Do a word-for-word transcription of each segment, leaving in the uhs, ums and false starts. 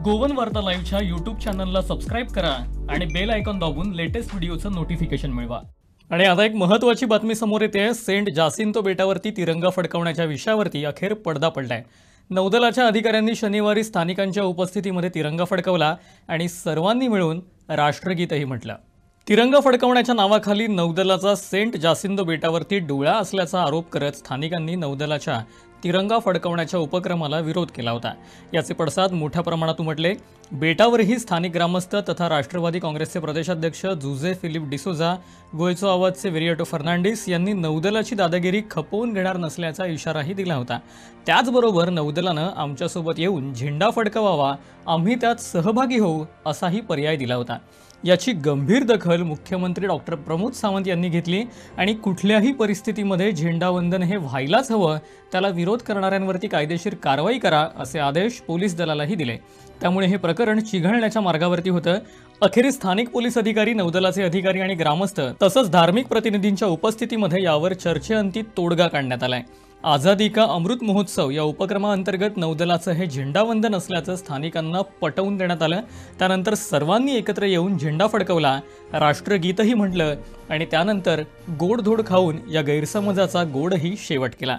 Goan वार्ता लाईव्हच्या YouTube चॅनलला सबस्क्राईब करा आणि बेल आयकॉन दाबून लेटेस्ट व्हिडिओचं नोटिफिकेशन मिळवा। आणि आता एक महत्त्वाची बातमी समोर येते। सेंट जासिंतो बेटावरती तिरंगा फडकवण्याच्या विषयावरती अखेर पडदा पडलाय। नौदलाच्या अधिकाऱ्यांनी शनिवारी स्थानिकांच्या उपस्थितीमध्ये तिरंगा फडकवला आणि सर्वांनी मिळून राष्ट्रगीतही म्हटलं। तिरंगा फडकवण्याच्या नावाखाली नौदलाचा सेंट जासिंतो बेटावरती डोळा असल्याचा आरोप करत स्थानिकांनी नौदलाच्या तिरंगा फडकवण्याच्या उपक्रमाला विरोध केला होता। याचे पडसाद मोठ्या प्रमाणात उमटले। बेटावरही स्थानिक ग्रामस्थ तथा राष्ट्रवादी काँग्रेसचे प्रदेशाध्यक्ष जुझे फिलिप डिसोजा, गोयचो आवाजचे वेरिएटो फर्नांडिस यांनी नौदलाची दादागिरी खपवून घेणार नसल्याचा इशाराही दिला होता। त्याचबरोबर नौदलानं आमच्यासोबत येऊन झेंडा फडकवावा, आम्ही त्यात सहभागी होऊ असाही पर्याय दिला होता। याची गंभीर दखल मुख्यमंत्री डॉक्टर प्रमोद सावंत यांनी घेतली आणि कुठल्याही परिस्थितीमध्ये झेंडावंदन हे व्हायलाच हवं, त्याला विरोध करणाऱ्यांवरती कायदेशीर कारवाई करा असे आदेश पोलीस दलालाही दिले। त्यामुळे हे प्रकरण चिघळण्याच्या मार्गावरती होतं। अखेरीस स्थानिक पोलीस अधिकारी, नौदलाचे अधिकारी आणि ग्रामस्थ तसंच धार्मिक प्रतिनिधींच्या उपस्थितीमध्ये यावर चर्चेअंती तोडगा काढण्यात आलाय। आझादी का अमृत महोत्सव या उपक्रमाअंतर्गत नौदलाचं हे झेंडावंदन असल्याचं स्थानिकांना पटवून देण्यात आलं। त्यानंतर सर्वांनी एकत्र येऊन झेंडा फडकवला, राष्ट्रगीतही म्हटलं आणि त्यानंतर गोडधोड खाऊन या गैरसमजाचा गोडही शेवट केला।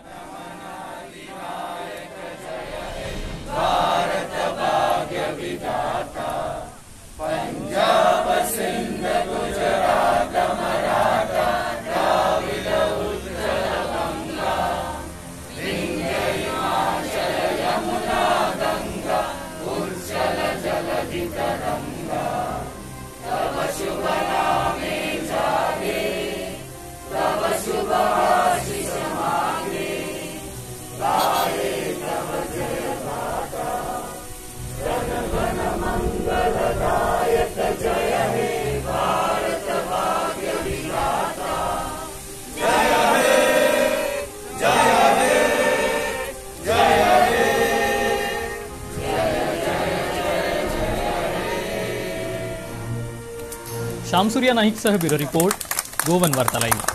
शामसूर्या नाईकसह bureau report, Goan Varta live.